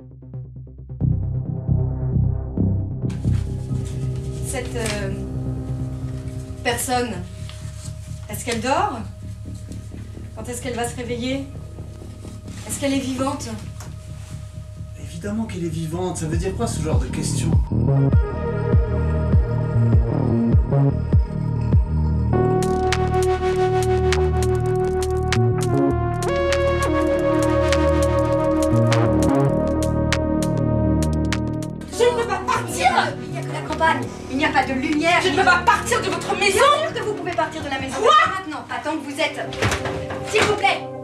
Cette personne, est-ce qu'elle dort? Quand est-ce qu'elle va se réveiller? Est-ce qu'elle est vivante? Évidemment qu'elle est vivante, ça veut dire quoi ce genre de question? Je ne peux pas partir! Il n'y a que la campagne, il n'y a pas de lumière. Je ne peux pas partir de votre maison! Bien sûr que vous pouvez partir de la maison. Quoi? Maintenant, pas tant que vous êtes. S'il vous plaît!